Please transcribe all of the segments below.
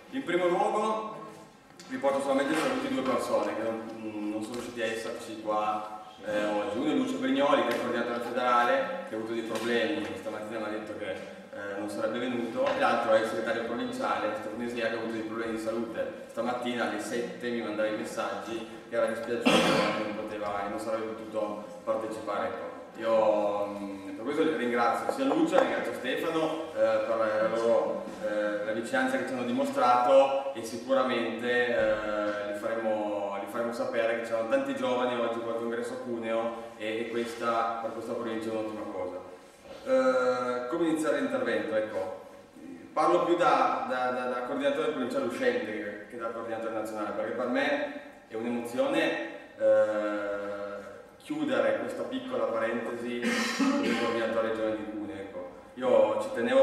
In primo luogo vi porto solamente saluti di due persone che non sono riusciti a esserci qua oggi. Uno è Lucio Brignoli, che è coordinatore federale, che ha avuto dei problemi, stamattina mi ha detto che non sarebbe venuto, e l'altro è il segretario provinciale, Stefano Isia, che ha avuto dei problemi di salute. Stamattina alle 7 mi mandava i messaggi che era dispiaciuto e non sarebbe potuto partecipare. Ecco. Io per questo li ringrazio sia Lucio, ringrazio Stefano per la vicinanza che ci hanno dimostrato, e sicuramente li faremo sapere che c'erano tanti giovani oggi per il congresso a Cuneo, e questa per questa provincia è un'ottima cosa. Come iniziare l'intervento? Ecco, parlo più da coordinatore provinciale uscente che da coordinatore nazionale, perché per me è un'emozione chiudere questa piccola parentesi del coordinatore giovani di Cuneo. Ecco. Io ci tenevo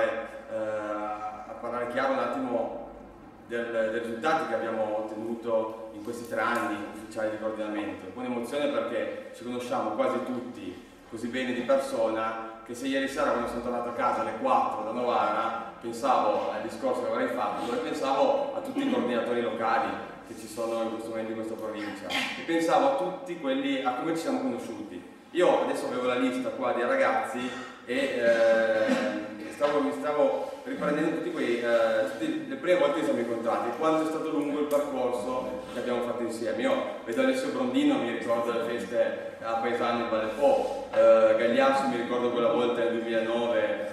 a parlare chiaro un attimo dei risultati che abbiamo ottenuto in questi 3 anni ufficiali di coordinamento. Un'emozione perché ci conosciamo quasi tutti così bene di persona, che se ieri sera, quando sono tornato a casa alle 4 da Novara, pensavo al discorso che avrei fatto e pensavo a tutti i coordinatori locali che ci sono in questo momento in questa provincia, e pensavo a tutti quelli, a come ci siamo conosciuti. Io adesso avevo la lista qua dei ragazzi e mi stavo riprendendo tutte le prime volte che siamo incontrati, quanto è stato lungo il percorso che abbiamo fatto insieme. Io vedo Alessio Brondino, mi ricordo le feste a Paesano in Valle Po, Gagliasso mi ricordo quella volta nel 2009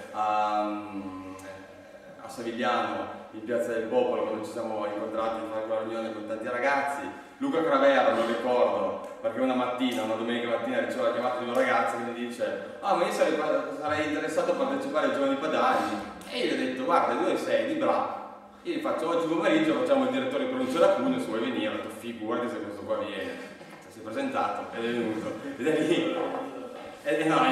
a Savigliano, in Piazza del Popolo, quando ci siamo incontrati a fare quella riunione con tanti ragazzi. Luca Cravera, lo ricordo, perché una domenica mattina ricevo la chiamata di un ragazzo che mi dice: ah, ma io sarei interessato a partecipare ai Giovani Padani. E io gli ho detto: guarda, dove sei? Di Bra. Io gli faccio: oggi pomeriggio facciamo il direttore di provincia da Cuneo, se vuoi venire. Ho detto: figurati se questo qua viene. Si è presentato ed è venuto. Ed è lì. E no,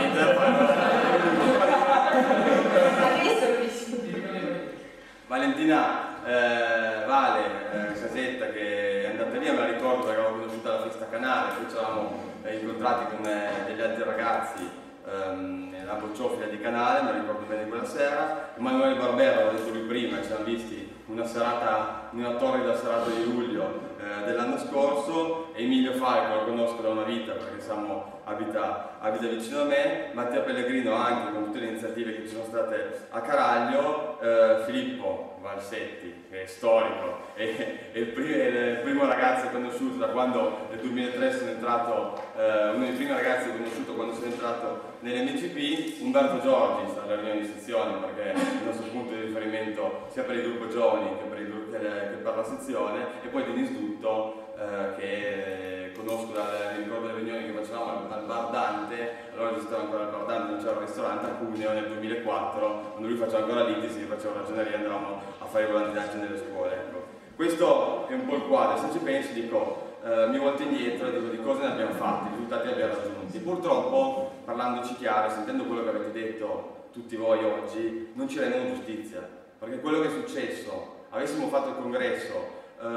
Valentina Vale Casetta, che è andata lì, me la ricordo perché l'avevo conosciuta alla festa canale, poi ci eravamo incontrati con degli altri ragazzi nella bocciofila di Canale, me la ricordo bene quella sera. Emanuele Barbera, l'ho detto lui prima, ci hanno visti una torrida serata di luglio dell'anno scorso, e Emilio Falco lo conosco da una vita perché abita vicino a me, Mattia Pellegrino anche con tutte le iniziative che ci sono state a Caraglio, Filippo Valsetti, che è storico, è il primo ragazzo conosciuto da quando nel 2003 sono entrato, uno dei primi ragazzi che ho conosciuto quando sono entrato nell'MCP. Umberto Giorgi sta alla riunione di sezione perché è il nostro punto di riferimento sia per il gruppo giovani che per la sezione, e poi Denis Dutto, che conosco mi ricordo le riunioni che facevamo al Bar Dante. Allora esisteva ancora il Bar Dante, non c'era il ristorante, a Cuneo nel 2004, quando lui faceva ancora l'ITIS, faceva ragioneria, andavamo a fare i volantinaggio nelle scuole. Ecco. Questo è un po' il quadro. Se ci penso dico, mi volto indietro e dico di cosa ne abbiamo fatti, i risultati li abbiamo raggiunti. Purtroppo, parlandoci chiaro, sentendo quello che avete detto tutti voi oggi, non ci rendono giustizia, perché quello che è successo, avessimo fatto il congresso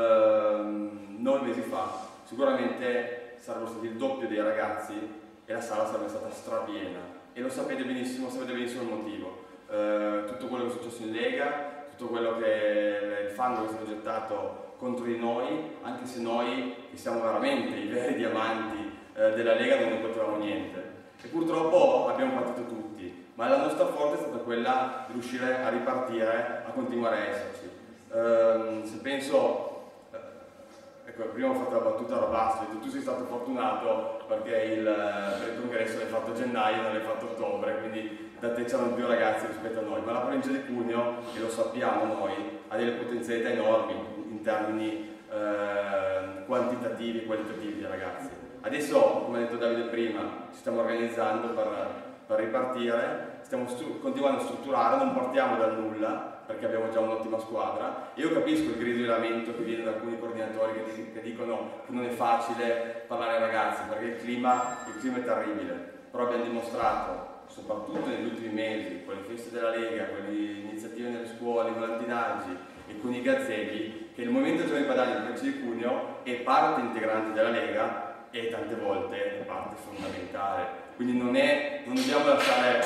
9 mesi fa, sicuramente sarebbero stati il doppio dei ragazzi e la sala sarebbe stata strapiena, e lo sapete benissimo il motivo. Tutto quello che è successo in Lega, tutto quello che il fango che è stato gettato contro di noi, anche se noi, che siamo veramente i veri diamanti della Lega, non ne potevamo niente. E purtroppo abbiamo partito tutti, ma la nostra forza è stata quella di riuscire a ripartire, a continuare a esserci. Se penso, ecco, prima ho fatto la battuta a Rabassi, tu sei stato fortunato perché per il congresso l'hai fatto a gennaio, non l'hai fatto a ottobre, quindi da te c'erano più ragazzi rispetto a noi, ma la provincia di Cuneo, e lo sappiamo noi, ha delle potenzialità enormi in termini quantitativi e qualitativi di ragazzi. Adesso, come ha detto Davide prima, ci stiamo organizzando per ripartire, stiamo continuando a strutturare, non partiamo dal nulla perché abbiamo già un'ottima squadra. Io capisco il grido di lamento che viene da alcuni coordinatori che dicono che non è facile parlare ai ragazzi perché il clima è terribile, però abbiamo dimostrato, soprattutto negli ultimi mesi, con le feste della Lega, con le iniziative nelle scuole, i volantinaggi e con i gazzelli, che il Movimento Giovani Padani di provincia di Cuneo è parte integrante della Lega e tante volte è parte fondamentale. Quindi non dobbiamo lasciare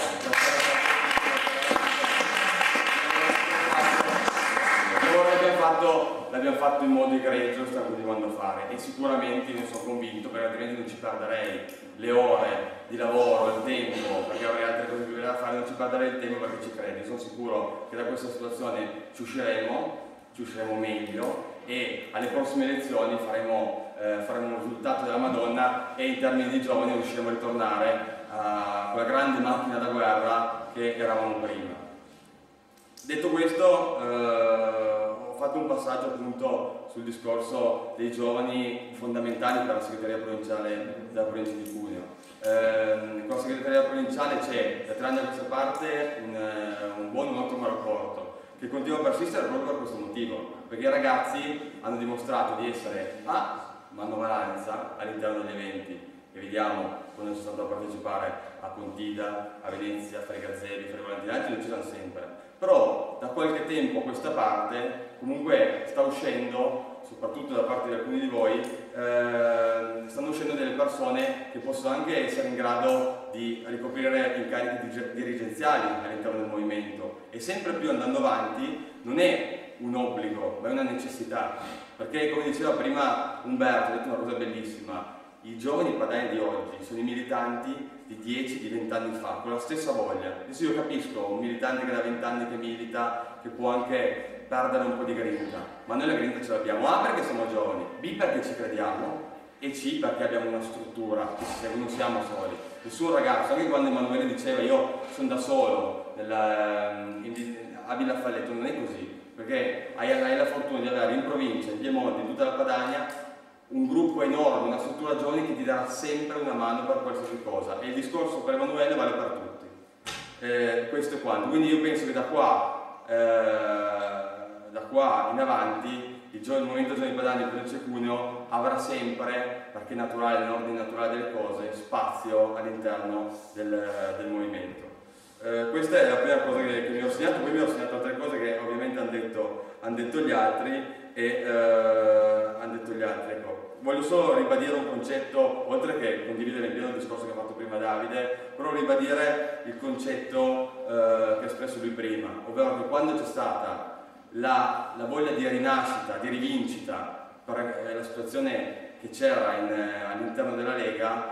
l'abbiamo fatto in modo egregio, lo stiamo continuando a fare, e sicuramente ne sono convinto, perché altrimenti non ci perderei le ore di lavoro, il tempo, perché avrei altre cose da fare, non ci perderei il tempo perché ci credi. Sono sicuro che da questa situazione ci usciremo meglio, e alle prossime elezioni faremo un risultato della Madonna, e in termini di giovani riusciremo a ritornare a quella grande macchina da guerra che eravamo prima. Detto questo, ho fatto un passaggio appunto sul discorso dei giovani fondamentali per la segreteria provinciale della provincia di Cuneo. Con la segreteria provinciale c'è da 3 anni a questa parte un buon, un ottimo rapporto, che continua a persistere proprio per questo motivo, perché i ragazzi hanno dimostrato di essere manovalanza all'interno degli eventi, che vediamo quando sono stato a partecipare a Pontida, a Venezia, a Fregazzeri, Fregolantinati, non ci sono sempre. Però da qualche tempo a questa parte comunque sta uscendo, soprattutto da parte di alcuni di voi, stanno uscendo delle persone che possono anche essere in grado di ricoprire incarichi dirigenziali all'interno del movimento, e sempre più andando avanti non è un obbligo, ma è una necessità, perché come diceva prima Umberto, ha detto una cosa bellissima: i giovani padani di oggi sono i militanti di 10, di 20 anni fa, con la stessa voglia. Adesso io capisco un militante che da 20 anni che milita, che può anche perdere un po' di grinta, ma noi la grinta ce l'abbiamo, A perché siamo giovani, B perché ci crediamo, e C perché abbiamo una struttura, che non siamo soli. Nessun ragazzo, anche quando Emanuele diceva io sono da solo a Villafalletto, non è così, perché hai la fortuna di avere in provincia, in Piemonte, in tutta la Padania, un gruppo enorme, una struttura giovane che ti darà sempre una mano per qualsiasi cosa, e il discorso per Emanuele vale per tutti. Questo è quanto. Quindi io penso che da qua in avanti il Movimento Giovani Padani di Provincia di Cuneo avrà sempre, perché è naturale, nell'ordine naturale delle cose, spazio all'interno del movimento. Questa è la prima cosa che mi ho segnato, poi mi ho segnato altre cose che ovviamente hanno detto gli altri, ecco. Voglio solo ribadire un concetto, oltre che condividere in pieno il discorso che ha fatto prima Davide, però ribadire il concetto che ha espresso lui prima, ovvero che quando c'è stata la voglia di rinascita, di rivincita per la situazione che c'era all'interno della Lega,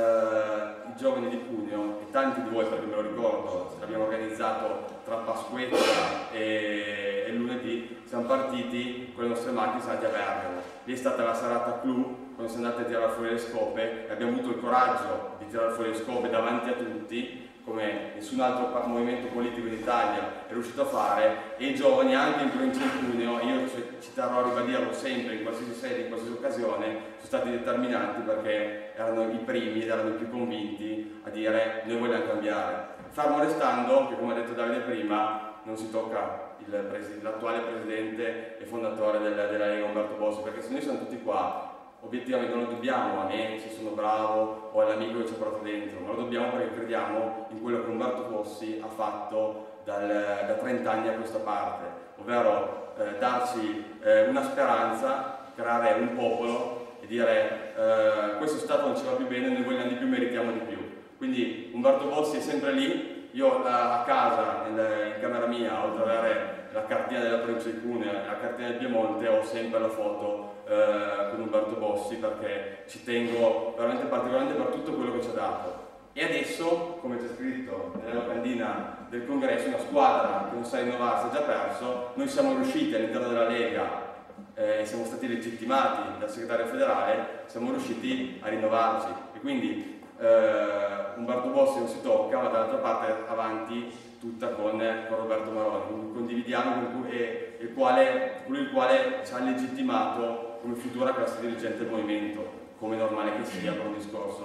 i giovani di Cuneo, e tanti di voi, perché me lo ricordo, abbiamo organizzato tra Pasquetta e lunedì, siamo partiti con le nostre macchine, siamo andati a Bergamo. Lì è stata la serata clou, quando siamo andati a tirare fuori le scope, e abbiamo avuto il coraggio di tirare fuori le scope davanti a tutti, come nessun altro movimento politico in Italia è riuscito a fare, e i giovani anche in provincia di Cuneo, io ci terrò a ribadirlo sempre, in qualsiasi sede, in qualsiasi occasione, sono stati determinanti, perché erano i primi ed erano i più convinti a dire noi vogliamo cambiare. Fermo restando che, come ha detto Davide prima, non si tocca l'attuale presidente e fondatore della Lega, Umberto Bossi, perché se noi siamo tutti qua, obiettivamente non lo dobbiamo a me, se sono bravo, o all'amico che ci ha portato dentro, ma lo dobbiamo perché crediamo in quello che Umberto Bossi ha fatto da 30 anni a questa parte, ovvero darci una speranza, creare un popolo e dire questo Stato non ci va più bene, noi vogliamo di più, meritiamo di più. Quindi Umberto Bossi è sempre lì. Io a casa, in camera mia, oltre ad avere la cartina della provincia di Cuneo e la cartina del Piemonte, ho sempre la foto con Umberto Bossi, perché ci tengo veramente particolarmente per tutto quello che ci ha dato. E adesso, come c'è scritto nella locandina del congresso, una squadra che non sa rinnovarsi ha già perso. Noi siamo riusciti all'interno della Lega, e siamo stati legittimati dal segretario federale, siamo riusciti a rinnovarci, e quindi Umberto Bossi non si tocca, ma dall'altra parte avanti tutta con Roberto Maroni, quindi condividiamo colui il quale ci ha legittimato come futura classe dirigente del movimento, come normale che sia per un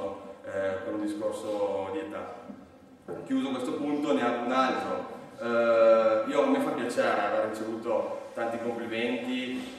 discorso di età. Chiuso questo punto, ne apro un altro. A me fa piacere aver ricevuto tanti complimenti,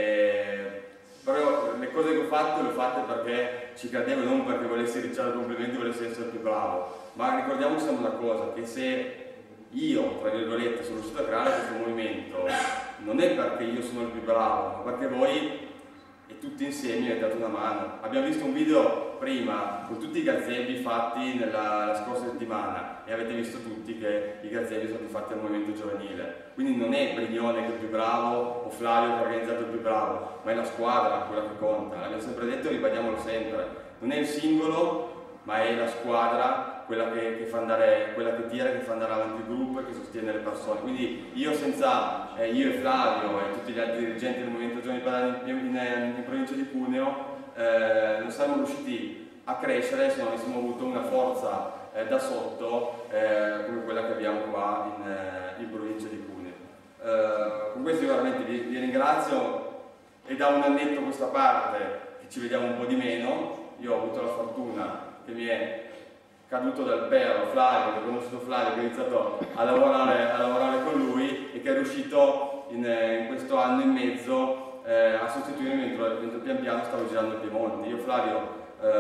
però le cose che ho fatto le ho fatte perché ci credevo, non perché volessi ricevere complimenti, volessi essere più bravo. Ma ricordiamoci una cosa, che se io, tra virgolette, sono riuscito a creare questo movimento, non è perché io sono il più bravo, ma perché voi e tutti insieme mi avete dato una mano. Abbiamo visto un video prima con tutti i gazzebi fatti la scorsa settimana e avete visto tutti che i gazzebi sono stati fatti al movimento giovanile. Quindi non è Brignone che è il più bravo o Flavio che ha organizzato il più bravo, ma è la squadra quella che conta. L'abbiamo sempre detto e ribadiamolo sempre. Non è il singolo, ma è la squadra quella che fa andare, quella che tira, che fa andare avanti il gruppo e che sostiene le persone. Quindi io io e Flavio e tutti gli altri dirigenti del Movimento Giovani Padani in provincia di Cuneo non saremmo riusciti a crescere se non avessimo avuto una forza da sotto come quella che abbiamo qua in provincia di Cuneo. Con questo io veramente vi ringrazio, e da un annetto a questa parte che ci vediamo un po' di meno. Io ho avuto la fortuna che mi è caduto dal pero Flavio, che ho conosciuto Flavio, che ho iniziato a lavorare con lui e che è riuscito in questo anno e mezzo a sostituirmi mentre pian piano stavo girando il Piemonte. Io Flavio,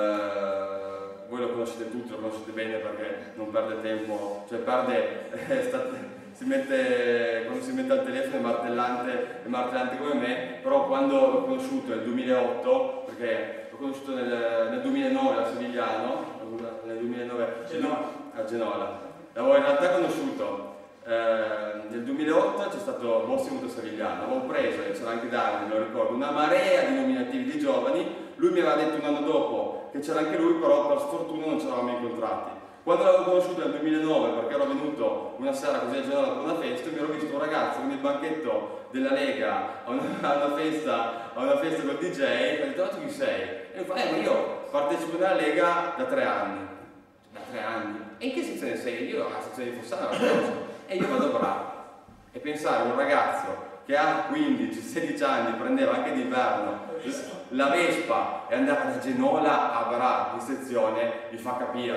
voi lo conoscete tutti, lo conoscete bene perché non perde tempo, cioè quando si mette al telefono è martellante come me, però quando l'ho conosciuto nel 2008, perché l'ho conosciuto nel 2009 a Sevigliano, nel 2009 a Genola, l'avevo in realtà conosciuto nel 2008, c'è stato Bossi venuto a Sevigliano, avevo preso, e c'era anche Davide, me lo ricordo, una marea di nominativi di giovani. Lui mi aveva detto un anno dopo che c'era anche lui, però per sfortuna non ci eravamo incontrati. Quando l'avevo conosciuto nel 2009, perché ero venuto una sera così a Genola per una festa, mi ero visto un ragazzo con il banchetto della Lega a una festa col DJ, e ho detto: ma tu chi sei? E mi fa: ma io partecipo nella Lega da 3 anni. Da 3 anni? E in che sezione sei? Io alla sezione di Fossano la conosco. E io vado bravo. E pensare a un ragazzo che ha 15-16 anni, prendeva anche d'inverno la Vespa e andava da Genola a Bra in sezione, vi fa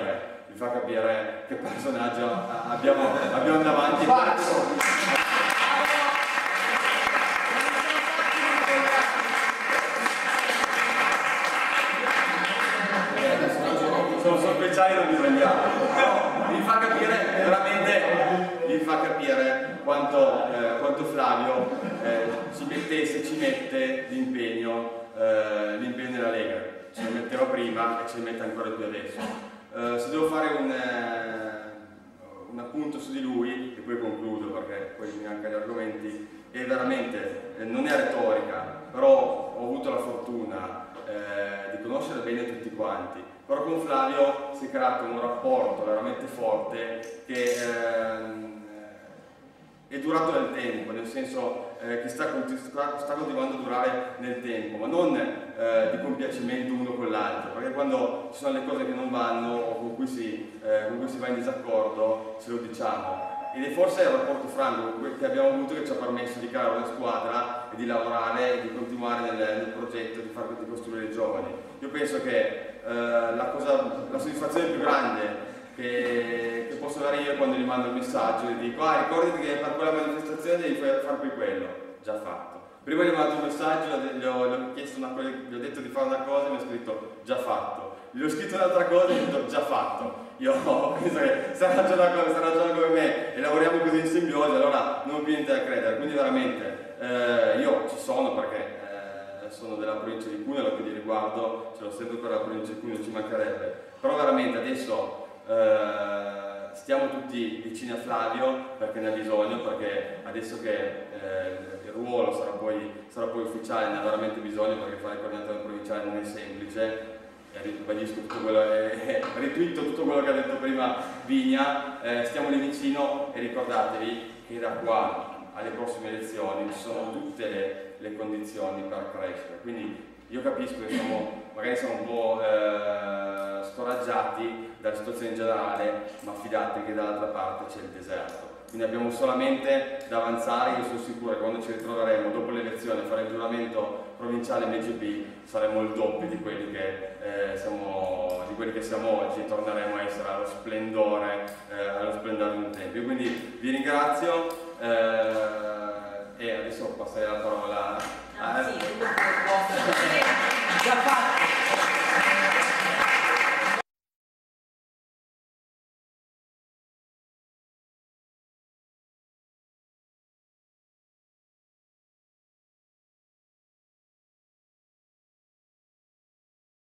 capire che personaggio abbiamo davanti. Sono speciali, non li prendiamo. Vi fa capire veramente, vi fa capire quanto Flavio ci mette l'impegno nella Lega. Ce lo metteva prima e ce lo mette ancora più adesso. Se devo fare un appunto su di lui, e poi concludo perché poi mi mancano gli argomenti, e veramente non è retorica, però ho avuto la fortuna di conoscere bene tutti quanti, però con Flavio si è creato un rapporto veramente forte che è durato nel tempo, nel senso che sta continuando a durare nel tempo, ma non di compiacimento uno con l'altro, perché quando ci sono le cose che non vanno o con cui si va in disaccordo ce lo diciamo. Ed è forse il rapporto franco che abbiamo avuto che ci ha permesso di creare una squadra e di lavorare e di continuare nel progetto di costruire i giovani. Io penso che la soddisfazione più grande che posso dare io quando gli mando il messaggio e dico: ricordati che per quella manifestazione devi fare poi quello, già fatto. Prima gli ho mandato un messaggio, gli ho detto di fare una cosa e mi ha scritto già fatto. Gli ho scritto un'altra cosa e gli ho detto già fatto. Io penso che se ragiona come me e lavoriamo così in simbiosi, allora non ho più niente da credere. Quindi veramente io ci sono perché sono della provincia di Cuneo, lo che di riguardo ce l'ho sempre per la provincia di Cuneo, ci mancherebbe. Però veramente adesso stiamo tutti vicini a Flavio perché ne ha bisogno, perché adesso che il ruolo sarà poi ufficiale, ne ha veramente bisogno, perché fare il coordinatore provinciale non è semplice. Ribadisco ritwitto tutto quello che ha detto prima Vigna. Stiamo lì vicino e ricordatevi che da qua alle prossime elezioni ci sono tutte le condizioni per crescere. Quindi io capisco che magari siamo un po' scoraggiati dalla situazione in generale, ma fidatevi che dall'altra parte c'è il deserto. Quindi abbiamo solamente da avanzare. Io sono sicuro che quando ci ritroveremo dopo le elezioni a fare il giuramento provinciale MGP saremo il doppio di quelli che siamo oggi, torneremo a essere allo splendore di un tempo. Quindi vi ringrazio e adesso passerei la parola a...